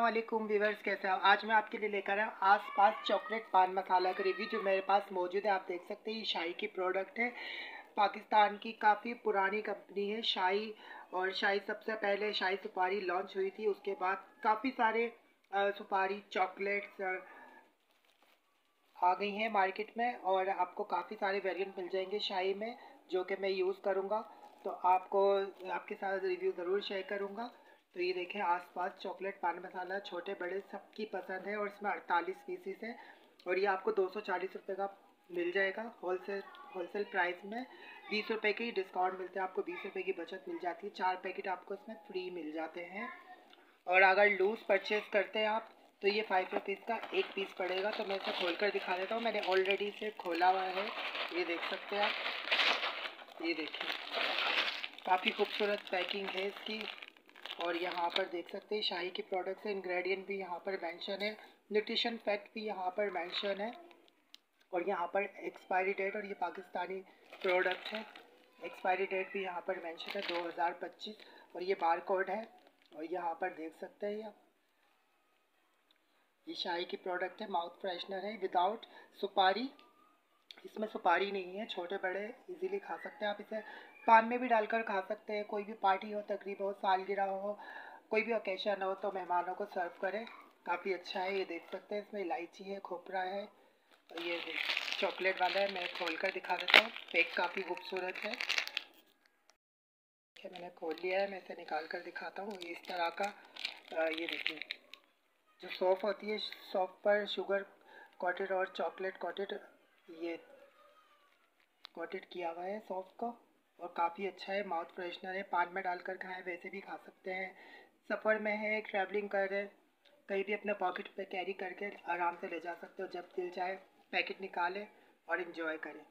वालेकुम व्यूअर्स, कैसे हैं? आज मैं आपके लिए लेकर आया आसपास चॉकलेट पान मसाला का रिव्यू जो मेरे पास मौजूद है। आप देख सकते हैं ये शाही की प्रोडक्ट है। पाकिस्तान की काफ़ी पुरानी कंपनी है शाही। और शाही सबसे पहले शाही सुपारी लॉन्च हुई थी, उसके बाद काफ़ी सारे सुपारी चॉकलेट्स आ गई हैं मार्केट में। और आपको काफ़ी सारे वेरिएंट मिल जाएंगे शाही में जो कि मैं यूज़ करूँगा, तो आपको आपके साथ रिव्यू ज़रूर शेयर करूँगा। तो ये देखें, आसपास चॉकलेट पान मसाला छोटे बड़े सबकी पसंद है और इसमें 48 पीसीस है। और ये आपको 240 रुपये का मिल जाएगा होलसेल प्राइस में। 20 रुपये की डिस्काउंट मिलते हैं, आपको 20 रुपये की बचत मिल जाती है। 4 पैकेट आपको इसमें फ्री मिल जाते हैं। और अगर लूज़ परचेज़ करते हैं आप तो ये 5 रुपीज़ का एक पीस पड़ेगा। तो मैं इसे खोल कर दिखा देता हूँ। मैंने ऑलरेडी इसे खोला हुआ है, ये देख सकते हैं आप। ये देखिए, काफ़ी खूबसूरत पैकिंग है इसकी। और यहाँ पर देख सकते हैं शाही के प्रोडक्ट्स हैं, इंग्रेडिएंट भी यहाँ पर मेंशन है, न्यूट्रिशन फैक्ट भी यहाँ पर मेंशन है। और यहाँ पर एक्सपायरी डेट, और ये पाकिस्तानी प्रोडक्ट है, एक्सपायरी डेट भी यहाँ पर मेंशन है 2025। और ये बार कोड है। और यहाँ पर देख सकते हैं ये शाही की प्रोडक्ट है, माउथ फ्रेशनर है विदाउट सुपारी। इसमें सुपारी नहीं है, छोटे बड़े इजीली खा सकते हैं आप। इसे पान में भी डालकर खा सकते हैं। कोई भी पार्टी हो, तकरीब हो, सालगिरह हो, कोई भी ओकेशन हो तो मेहमानों को सर्व करें। काफ़ी अच्छा है। ये देख सकते हैं, इसमें इलायची है, खोपरा है। और ये चॉकलेट वाला है, मैं खोल कर दिखा देता हूँ। पैक काफ़ी खूबसूरत है। मैंने खोल लिया है, मैं इसे निकाल कर दिखाता हूँ। इस तरह का ये देखिए, जो सॉफ्ट होती है, सॉफ्ट पर शुगर कॉटेड और चॉकलेट कॉटेड, ये कॉटेड किया हुआ है सॉफ्ट को। और काफ़ी अच्छा है, माउथ फ्रेशनर है, पान में डालकर खाएं, वैसे भी खा सकते हैं। सफ़र में है, ट्रैवलिंग कर रहे, कहीं भी अपने पॉकेट पे कैरी करके आराम से ले जा सकते हो। जब दिल चाहे पैकेट निकालें और इन्जॉय करें।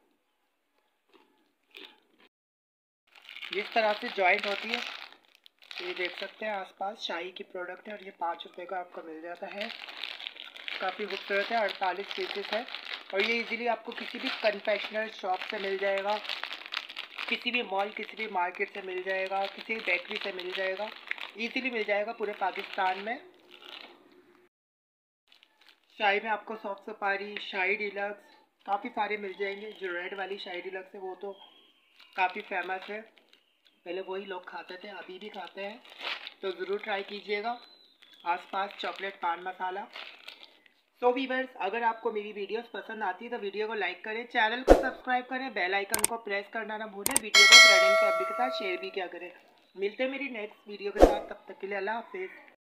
जिस तरह से जॉइंट होती है, ये देख सकते हैं आसपास शाही की प्रोडक्ट है। और ये 5 रुपये का आपको मिल जाता है। काफ़ी खूबसूरत है, 48 पीसेस है। और ये इजीली आपको किसी भी कन्फेक्शनल शॉप से मिल जाएगा, किसी भी मॉल, किसी भी मार्केट से मिल जाएगा, किसी भी बेकरी से मिल जाएगा, इजीली मिल जाएगा पूरे पाकिस्तान में। शाही में आपको सॉफ्ट सुपारी, शाही डिलक्स काफ़ी सारे मिल जाएंगे। जो रेड वाली शाही डिलक्स है वो तो काफ़ी फेमस है, पहले वही लोग खाते थे, अभी भी खाते हैं। तो ज़रूर ट्राई कीजिएगा आसपास चॉकलेट पान मसाला। तो व्यूअर्स, अगर आपको मेरी वीडियोस पसंद आती है तो वीडियो को लाइक करें, चैनल को सब्सक्राइब करें, बेल आइकन को प्रेस करना ना भूलें, वीडियो को फ्रेंड एंड फैमिली के साथ शेयर भी किया करें। मिलते हैं मेरी नेक्स्ट वीडियो के साथ, तब तक के लिए अल्लाह हाफिज़।